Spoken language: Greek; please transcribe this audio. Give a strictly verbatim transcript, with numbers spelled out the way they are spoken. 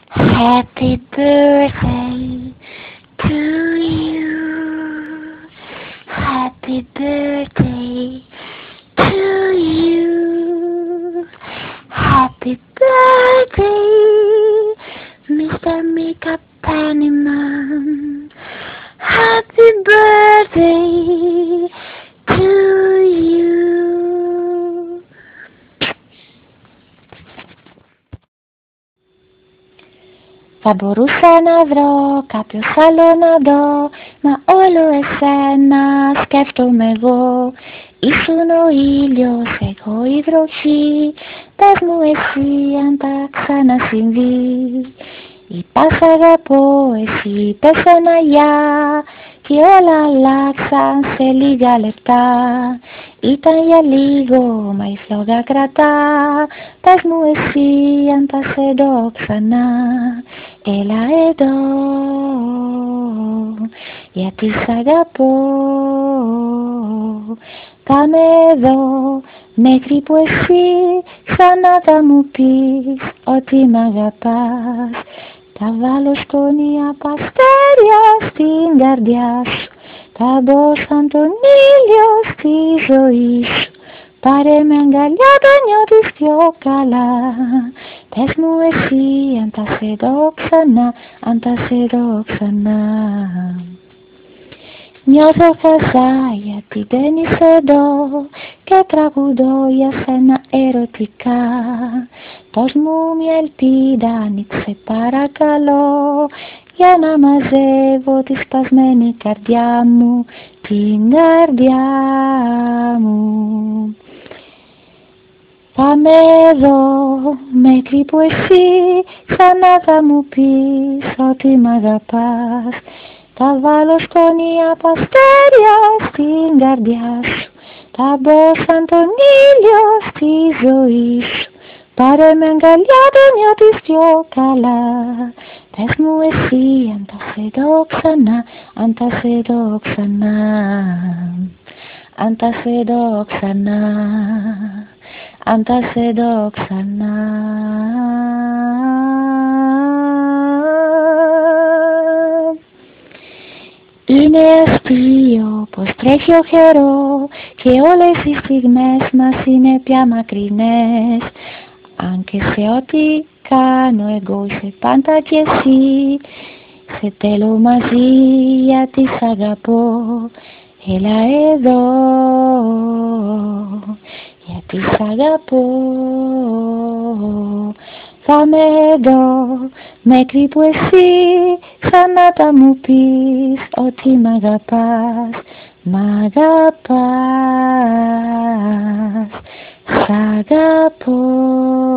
Happy birthday to you. Happy birthday to you. Happy birthday, Mister Mika Pennyman. Happy birthday to you. Θα μπορούσα να βρω κάποιος άλλο να δω, μα όλο εσένα σκέφτομαι εγώ. Ήσουν ο ήλιος, εγώ η βροχή, πες μου εσύ αν τα ξανασυμβεί. Είπα σ' αγαπώ, εσύ είπες ένα γεια, και όλα αλλάξαν σε λίγα λεπτά. Ήταν για λίγο, μα η φλόγα κρατά, πες μου εσύ αν θα σε δω ξανά. Έλα εδώ, γιατί σ' αγαπώ. Πάμε εδώ, μέχρι που εσύ ξανά θα μου πεις ότι μ' αγαπάς. Θα βάλω σκόνη απ' αστέρια στην καρδιά σου, θα μπω σαν τον ήλιο στη ζωή σου. Πάρε με αγκαλιά, θα νιώθεις πιο καλά. Πες μου εσύ αν θα σε δω ξανά, αν θα σε δω ξανά. Νιώθω χαζά γιατί δεν είσαι εδώ και τραγουδώ για σένα ερωτικά. Δώσ' μου μια ελπίδα, ανοίξε παρακαλώ, για να μαζεύω τη σπασμένη καρδιά μου, την καρδιά μου. Πάμε εδώ, μέχρι που εσύ ξανά θα μου πεις ότι μ' αγαπάς. Θα βάλω σκόνη απ' αστέρια στην καρδιά σου, θα μπω σαν τον ήλιο στη ζωή σου. Πάρε με αγκαλιά, θα νιώθεις πιο καλά. Πες μου εσύ αν θα σε δω ξανά, αν θα σε δω ξανά. Αν θα σε δω ξανά, αν θα σε δω ξανά. Είναι αστείο πως τρέχει ο καιρό και όλες οι στιγμές μας είναι πια μακρινές. Αν και σε ό,τι κάνω εγώ είσαι πάντα κι εσύ, σε θέλω μαζί γιατί σ' αγαπώ. Έλα εδώ, γιατί σ' αγαπώ. Πάμε εδώ, μέχρι που εσύ ξανά θα μου πεις ότι μ' αγαπάς. Μ' αγαπάς, σ' αγαπώ.